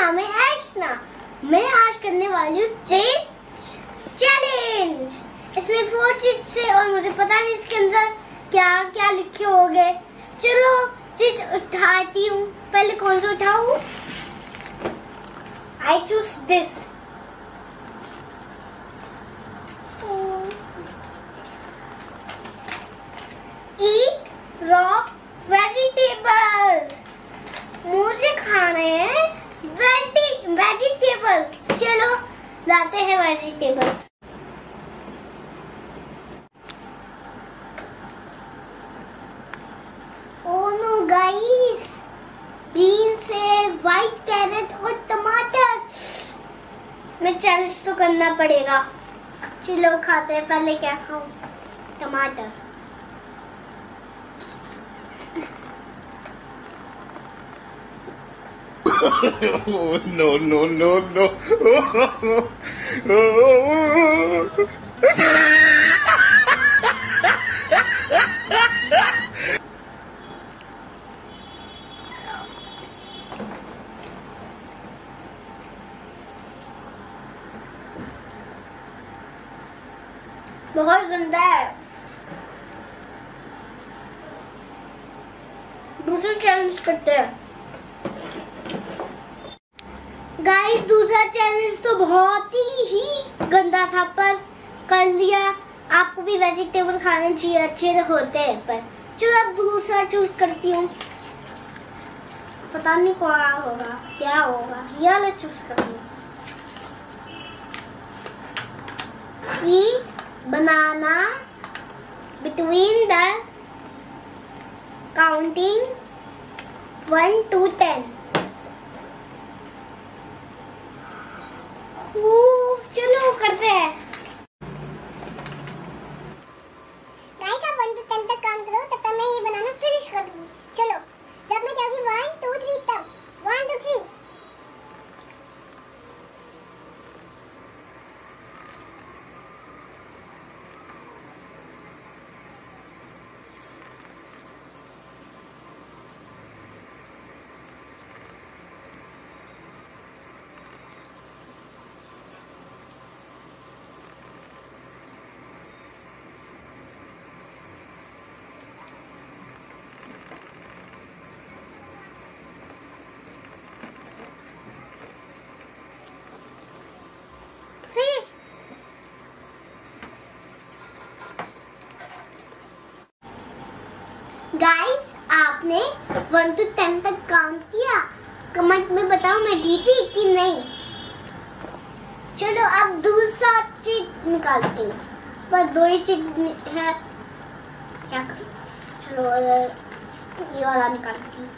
नाम है अर्चना। मैं आज करने वाली हूँ चैलेंज। इसमें 4 चीज है और मुझे पता नहीं इसके अंदर क्या क्या लिखे होंगे। चलो चीज उठाती हूँ। पहले कौन सा उठाऊँ? I choose this. Eat raw vegetables. मुझे खाने हैं वेजिटेबल्स। चलो लाते हैं vegetables. Oh no guys, beans है, व्हाइट कैरेट और टमाटर। मैं चैलेंज तो करना पड़ेगा। चलो खाते हैं। पहले क्या खाऊं? टमाटर। Oh, no, no, no, no. बहुत गंदा है। दूसरा चैलेंज करते हैं। गाइस दूसरा चैलेंज तो बहुत ही गंदा था, पर कर लिया। आपको भी वेजिटेबल खाने चाहिए, अच्छे होते हैं। पर चलो अब दूसरा चूज करती हूँ। पता नहीं क्या होगा, क्या होगा। ये वाला चूज करती हूँ। बनाना between the counting 1 to 10. चलो करते हैं। गाइस आप 1 to 10 तक काउंट करो, तब तक मैं ये बनाना फिनिश कर दूंगी। चलो जब मैं कहूँगी 1 2 3 तब 1 2 3। गाइस आपने 1 to 10 तक काउंट किया? कमेंट में बताओ मैं जीती कि नहीं। चलो अब दूसरा चीज निकालती हूँ, पर 2 ही चीज है। क्या करूँ? चलो ये वाला निकालती हूँ।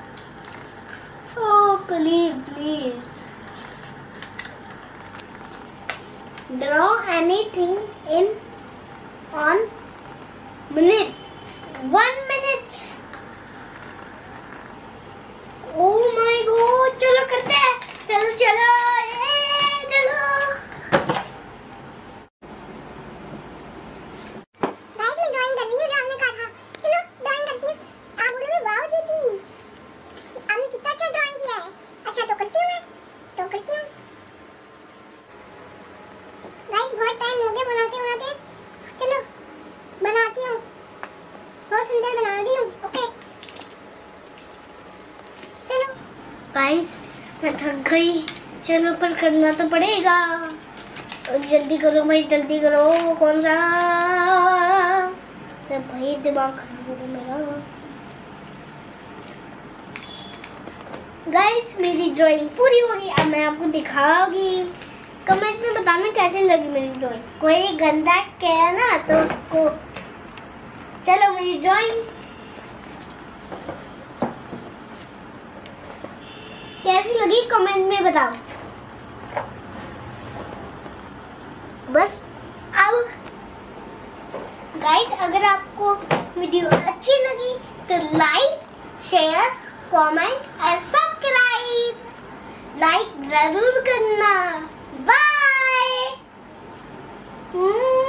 Oh please please draw anything in on minute 1 minute. Oh my god, चलो करते हैं। चलो चलो चलो। गाइस मैं ड्राइंग कर रही हूँ जो हमने कहा था। चलो ड्राइंग करती हूँ। आप बोलोगे वाओ दीदी आपने कितना अच्छा ड्राइंग किया है। अच्छा तो करती हूँ मैं, तो करती हूँ। गाइस बहुत टाइम हो गया बनाते बनाते। चलो बनाती हूँ। बहुत सुंदर बना रही हूँ। ओके चलो। गाइस मैं थक गई। चलो पर करना तो पड़ेगा। जल्दी करो भाई, जल्दी करो। कौन सा? अरे भाई दिमाग खराब हो गया मेरा। गाइस मेरी ड्राइंग पूरी हो गई। अब मैं आपको दिखाऊंगी। कमेंट में बताना कैसे लगी मेरी ड्राइंग। कोई गंदा किया ना तो उसको। चलो मेरी ड्राइंग कैसी लगी कमेंट में बताओ। बस अब गाइस अगर आपको वीडियो अच्छी लगी तो लाइक शेयर कमेंट और सब्सक्राइब लाइक जरूर करना। बाय।